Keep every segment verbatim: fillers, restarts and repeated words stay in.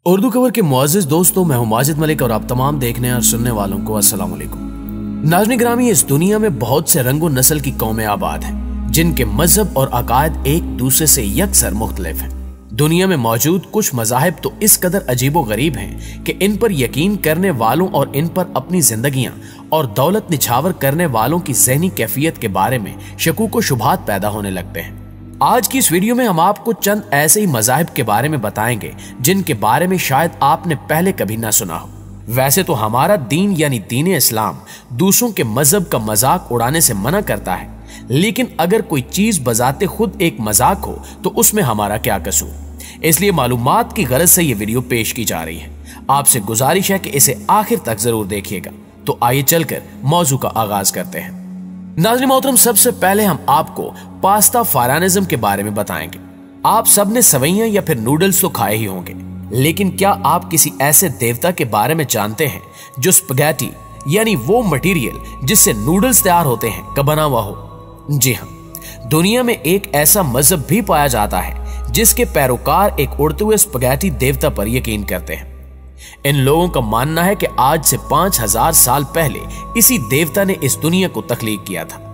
उर्दू खबर के मुअज़्ज़िज़ दोस्तों, मैं हूं माजिद मलिक और आप तमाम देखने और सुनने वालों को अस्सलाम वालेकुम। नाज़रीन गिरामी, इस दुनिया में बहुत से रंगो नस्ल की कौमें आबाद हैं जिनके मजहब और अकायद एक दूसरे से यकसर मुख्तलिफ हैं। दुनिया में मौजूद कुछ मज़ाहिब तो इस कदर अजीबो गरीब हैं कि इन पर यकीन करने वालों और इन पर अपनी जिंदगियां और दौलत निछावर करने वालों की ज़हनी कैफियत के बारे में शकूक व शुबहात पैदा होने लगते हैं। आज की इस वीडियो में हम आपको चंद ऐसे ही मज़ाहिब के बारे में बताएंगे जिनके बारे में शायद आपने पहले कभी ना सुना हो। वैसे तो हमारा दीन यानी दीन इस्लाम दूसरों के मजहब का मजाक उड़ाने से मना करता है, लेकिन अगर कोई चीज बजाते खुद एक मजाक हो तो उसमें हमारा क्या कसूर। इसलिए मालूमात की गरज से ये वीडियो पेश की जा रही है। आपसे गुजारिश है कि इसे आखिर तक जरूर देखिएगा। तो आइए चलकर मौजू का आगाज करते हैं। नाज़रीन मोहतरम, सबसे पहले हम आपको पास्ता फारानिज्म के बारे में बताएंगे। आप सबने सवैयां या फिर नूडल्स तो खाए ही होंगे, लेकिन क्या आप किसी ऐसे देवता के बारे में जानते हैं जो स्पगैटी यानी वो मटेरियल जिससे नूडल्स तैयार होते हैं का बना हुआ हो? जी हाँ, दुनिया में एक ऐसा मजहब भी पाया जाता है जिसके पैरोकार एक उड़ते हुए स्पगैटी देवता पर यकीन करते हैं। इन लोगों का मानना है कि आज से पांच हजार साल पहले इसी देवता ने इस दुनिया को तख्लीक किया था।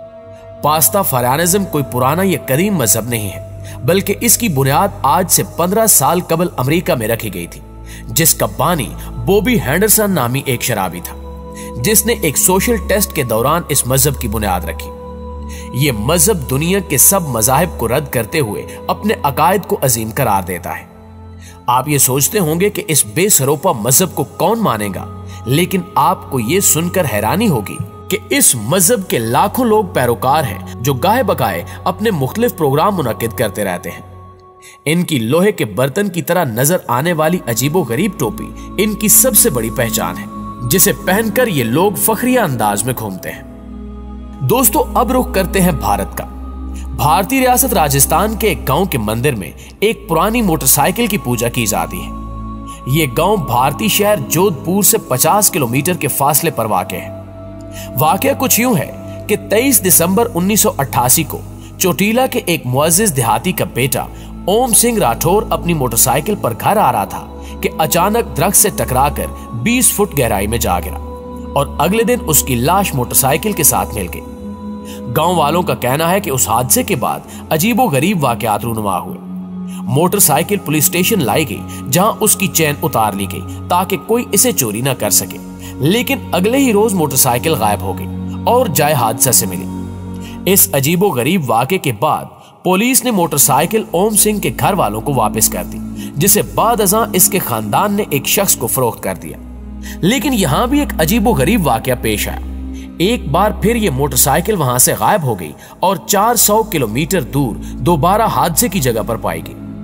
पास्ता फारानिज्म कोई पुराना या कदीम मजहब नहीं है, बल्कि इसकी बुनियाद आज से पंद्रह साल कबल अमेरिका में रखी गई थी, जिसका बानी बॉबी हेंडरसन नामी एक शराबी था, जिसने एक सोशल टेस्ट के दौरान इस मजहब की बुनियाद रखी। यह मजहब दुनिया के सब मजाहिब को रद्द करते हुए अपने अकायद को अजीम करार देता है। आप ये सोचते होंगे कि इस बेसरोपा मजहब को कौन मानेगा, लेकिन आपको ये सुनकर हैरानी होगी कि इस मजहब के लाखों लोग पैरोकार हैं जो गाहे बगाए अपने मुख्तलिफ प्रोग्राम मुनक्किद करते रहते हैं। इनकी लोहे के बर्तन की तरह नजर आने वाली अजीबो गरीब टोपी इनकी सबसे बड़ी पहचान है, जिसे पहनकर ये लोग फखरिया अंदाज में घूमते हैं। दोस्तों, अब रुख करते हैं भारत का। भारतीय रियासत राजस्थान के एक गांव के मंदिर में एक पुरानी मोटरसाइकिल की पूजा की जाती है। यह गांव भारतीय शहर जोधपुर से पचास किलोमीटर के फासले पर वाक़ है। वाक़या कुछ यूं है कि तेईस दिसंबर उन्नीस सौ अट्ठासी को चोटीला के एक मुअज़्ज़िज़ देहाती का बेटा ओम सिंह राठौर अपनी मोटरसाइकिल पर घर आ रहा था कि अचानक दरख्त से टकराकर बीस फुट गहराई में जा गिरा और अगले दिन उसकी लाश मोटरसाइकिल के साथ मिल गई। गांव वालों का कहना है कि उस हादसे के बाद अजीबो गरीब वाकयात रूनुमा हुए। मोटरसाइकिल पुलिस स्टेशन लाई गई, जहां उसकी चेन उतार ली गई ताकि कोई इसे चोरी न कर सके, लेकिन अगले ही रोज मोटरसाइकिल गायब हो गई और जाए हादसा से मिली। इस अजीबो गरीब वाक़े के बाद पुलिस ने मोटरसाइकिल ओम सिंह के घर वालों को वापस कर दी, जिसे बाद अज़ां इसके खानदान ने एक शख्स को फरोख्त कर दिया। लेकिन यहां भी एक अजीबो गरीब वाकया पेश आया। एक बार फिर ये मोटरसाइकिल वहां से गायब हो गई और चार सौ किलोमीटर दूर दोबारा हादसे की जगह पर पाई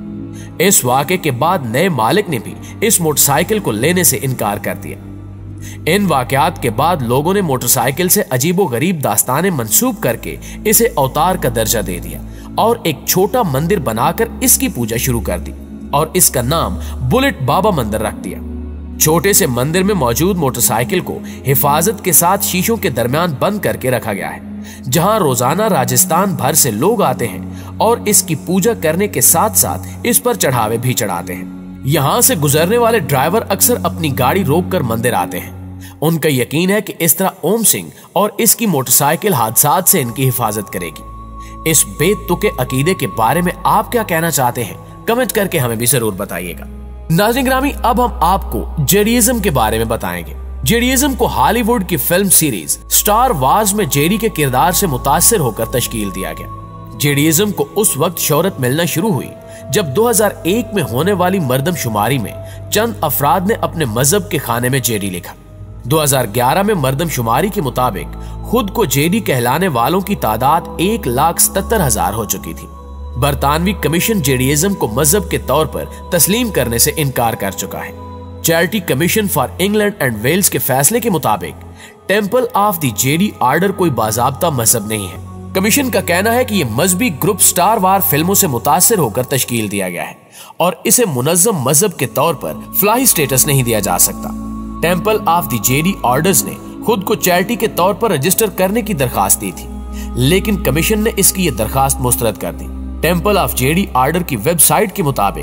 गई। इस वाक़े के बाद नए मालिक ने भी इस मोटरसाइकिल को लेने से इनकार कर दिया। इन वाकयात के बाद लोगों ने मोटरसाइकिल से अजीबो गरीब दास्तानें मंसूब करके इसे अवतार का दर्जा दे दिया और एक छोटा मंदिर बनाकर इसकी पूजा शुरू कर दी और इसका नाम बुलेट बाबा मंदिर रख दिया। छोटे से मंदिर में मौजूद मोटरसाइकिल को हिफाजत के साथ शीशों के दरमियान बंद करके रखा गया है, जहां रोजाना राजस्थान भर से लोग आते हैं और इसकी पूजा करने के साथ साथ इस पर चढ़ावे भी चढ़ाते हैं। यहां से गुजरने वाले ड्राइवर अक्सर अपनी गाड़ी रोककर मंदिर आते हैं। उनका यकीन है कि इस तरह ओम सिंह और इसकी मोटरसाइकिल हादसात से इनकी हिफाजत करेगी। इस बेतुके अकीदे के बारे में आप क्या कहना चाहते हैं? कमेंट करके हमें भी जरूर बताइएगा। नाज़रीन ग्रामी, अब हम आपको जेडीइज्म के बारे में बताएंगे। जेडीइज्म को हॉलीवुड की फिल्म सीरीज स्टार वार्स में जेडी के किरदार से मुतासिर होकर तश्कील दिया गया। जेडीइज्म को उस वक्त शोहरत मिलना शुरू हुई जब दो हज़ार एक में होने वाली मर्दमशुमारी में चंद अफराद ने अपने मजहब के खाने में जेडी लिखा। दो हज़ार ग्यारह में मर्दमशुमारी के मुताबिक खुद को जेडी कहलाने वालों की तादाद एक लाख सत्तर हजार हो चुकी थी। बरतानवी कमीशन जेडीइज्म को मजहब के तौर पर तस्लीम करने से इनकार कर चुका है। Charity Commission for England and Wales के फैसले के मुताबिक Temple of the Jedi Order कोई बाज़ाब्ता मजहब नहीं है। कमीशन का कहना है कि यह मजहबी ग्रुप स्टार वार फिल्मों से मुतासिर होकर तश्कील दिया गया है और इसे मुनज़्ज़म मजहब के तौर पर फलाही स्टेटस नहीं दिया जा सकता। Temple of the Jedi Orders ने खुद को चैरिटी के तौर पर रजिस्टर करने की दरखास्त दी थी, लेकिन कमीशन ने इसकी यह दरखास्त मुस्तरद कर दी। टेंपल ऑफ जेडी ऑर्डर की वेबसाइट के मुताबिक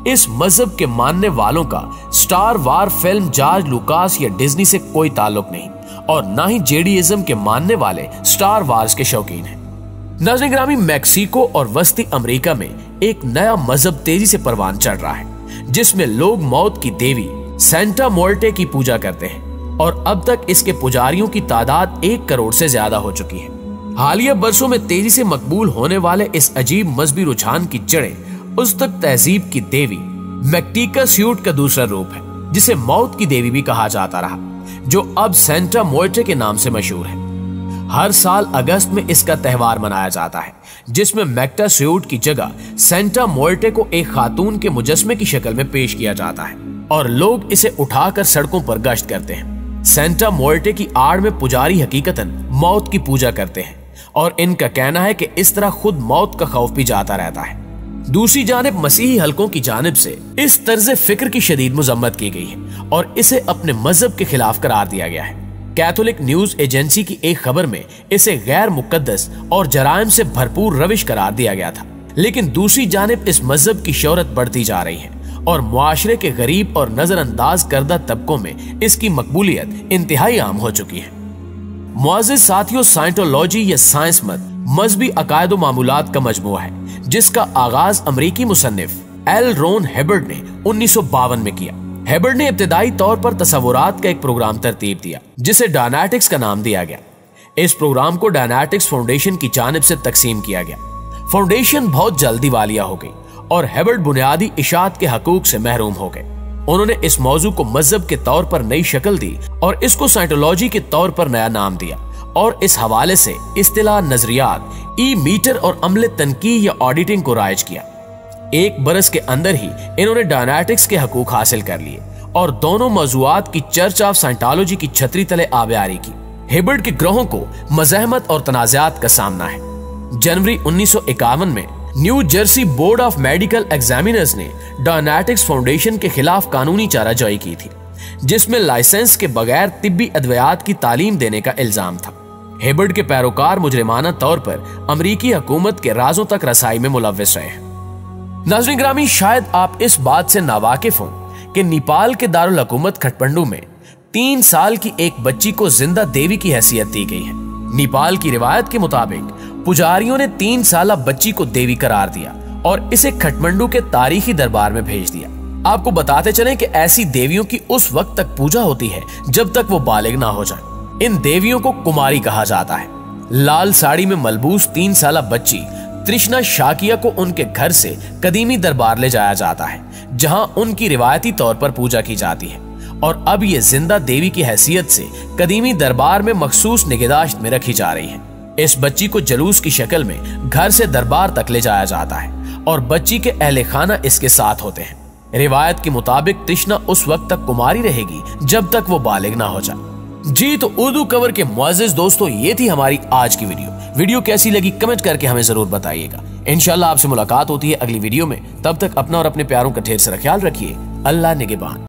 इस मजहब के मानने वालों का Star War film George Lucas या डिज्नी से कोई ताल्लुक नहीं और ना ही जेडीइज्म के मानने वाले स्टार वार्स के शौकीन हैं। नाज़रीन ग्रामी, मैक्सिको और वस्ती अमेरिका में एक नया मजहब तेजी से परवान चढ़ रहा है जिसमें लोग मौत की देवी सेंटा मुर्टे की पूजा करते हैं और अब तक इसके पुजारियों की तादाद एक करोड़ से ज्यादा हो चुकी है। हालिया बरसों में तेजी से मकबूल होने वाले इस अजीब मजहबी रुझान की जड़ें उज़्तेक तहजीब की देवी मेक्टिकास्यूट का दूसरा रूप है जिसे मौत की देवी भी कहा जाता रहा, जो अब सेंटा मुर्टे के नाम से मशहूर है। हर साल अगस्त में इसका त्यौहार मनाया जाता है जिसमें मेक्टिकास्यूट की जगह सेंटा मुर्टे को एक खातून के मुजस्मे की शक्ल में पेश किया जाता है और लोग इसे उठाकर सड़कों पर गश्त करते हैं। सेंटा मुर्टे की आड़ में पुजारी हकीकतन मौत की पूजा करते हैं और इनका कहना है कि इस तरह खुद मौत का खौफ भी जाता रहता है। दूसरी जानिब मसीही हलकों की जानिब से इस तर्ज फिक्र की शदीद मजम्मत की गई है और इसे अपने मजहब के खिलाफ करार दिया गया है। कैथोलिक न्यूज एजेंसी की एक खबर में इसे गैर मुकद्दस और जराइम से भरपूर रविश करार दिया गया था, लेकिन दूसरी जानिब इस मजहब की शोहरत बढ़ती जा रही है और मुआशरे के गरीब और नजरअंदाज करदा तबकों में इसकी मकबूलियत इंतहाई आम हो चुकी है। मुअज़्ज़िज़ साथियों, साइंटोलॉजी या साइंस मत मजहबी अकायद व मामूलात का मजमुआ है जिसका आगाज अमरीकी मुसन्निफ एल रोन हिबर्ट ने उन्नीस सौ बावन में किया। हिबर्ट ने इब्तिदाई तौर पर तस्वुरात का एक प्रोग्राम तरतीब दिया जिसे डायनेटिक्स का नाम दिया गया। इस प्रोग्राम को डायनेटिक्स फाउंडेशन की जानिब से तकसीम किया गया। फाउंडेशन बहुत जल्द दिवालिया हो गई और हिबर्ट बुनियादी इशात के हकूक से महरूम हो गए। उन्होंने इस मौजू को मजहब के तौर पर नई शक्ल दी और इसको साइंटोलॉजी के तौर पर नया नाम दिया और इस हवाले से इस्तिलाह नजरियात, ई मीटर और अमले तनकीह या ऑडिटिंग को राइज किया। एक बरस के अंदर ही इन्होंने डायनेटिक्स के हकूक हासिल कर लिए और दोनों मौजूआत की चर्च ऑफ साइंटोलॉजी की छतरी तले आबियारी की। हिबर्ट के ग्रोहों को मज़ाहमत और तनाज़ात का सामना है। जनवरी उन्नीस सौ इक्यावन में New Jersey Board of Medical Examiners ने डायनेटिक्स फाउंडेशन के खिलाफ कानूनी चाराजोई की थी जिसमें लाइसेंस के बगैर तिब्बी अद्वियात की तालीम देने का इल्जाम था। हिबर्ट के पैरोकार मुजरिमाना तौर पर अमरीकी हुकूमत के राजों तक रसाई में मुलव्विस रहे हैं। नाज़रीन ग्रामी, शायद आप इस बात से नावाकिफ हों कि नेपाल के दारुल हुकूमत खटमंडू में तीन साल की एक बच्ची को जिंदा देवी की हैसियत दी गई है। नेपाल की रिवायत के मुताबिक पुजारियों ने तीन साल बच्ची को देवी करार दिया और इसे खटमंडू के तारीखी दरबार में भेज दिया। आपको बताते चलें कि ऐसी देवियों की उस वक्त तक पूजा होती है जब तक वो बालिग ना हो जाए। इन देवियों को कुमारी कहा जाता है। लाल साड़ी में मलबूस तीन साल बच्ची तृष्णा शाकिया को उनके घर से कदीमी दरबार ले जाया जाता है जहां उनकी रिवायती तौर पर पूजा की जाती है और अब ये जिंदा देवी की हैसियत से कदीमी दरबार में मखसूस निगहदाश्त में रखी जा रही है। इस बच्ची को जलूस की शक्ल में घर से दरबार तक ले जाया जाता है और बच्ची के अहले खाना इसके साथ होते हैं। रिवायत के मुताबिक तृष्णा उस वक्त तक कुमारी रहेगी जब तक वो बालिग ना हो जाए। जी तो उर्दू कवर के मुअज़्ज़िज़ दोस्तों, ये थी हमारी आज की वीडियो। वीडियो कैसी लगी कमेंट करके हमें जरूर बताइएगा। इंशाल्लाह आपसे मुलाकात होती है अगली वीडियो में। तब तक अपना और अपने प्यारों का ढेर सारा ख्याल रखिए। अल्लाह निगहबान।